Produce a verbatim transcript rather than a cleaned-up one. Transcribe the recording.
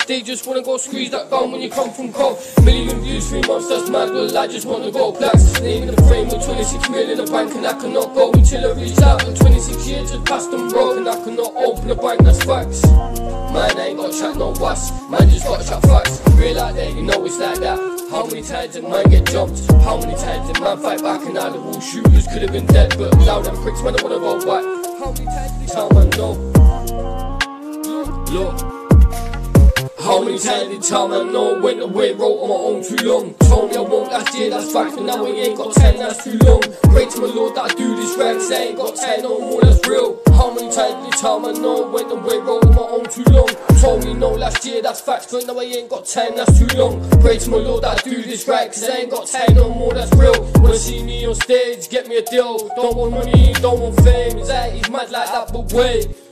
They just wanna go squeeze that gun when you come from cold. Million views, three months, that's mad. Well, I just wanna go blacks. Name in the frame with twenty-six mil in the bank, and I cannot go until I reach out. And twenty-six years just passed and broke, and I cannot open a bank, that's facts. Man, I ain't got chat no was. Man, just got chat facts. Real like that, you know it's like that. How many times did man get jumped? How many times did man fight back? And now the whole shooters could have been dead, but now them pricks, man, I wanna go back. How many times did tell man no? Look. How many times did tell man no? Went away, wrote on my own too long. Told me I won't last year, that's fact. But now I ain't got ten, that's too long. Pray to my Lord that I do this right, cause I ain't got ten no more, that's real. How many times did tell man no? Went away, wrote on my own too long. Told me no last year, that's facts. But now I ain't got ten, that's too long. Pray to my Lord that I do this right, cause I ain't got ten no more, that's real. Wanna see me on stage, get me a deal. Don't want money, don't want fame. Anxiety's mad like that, but wait.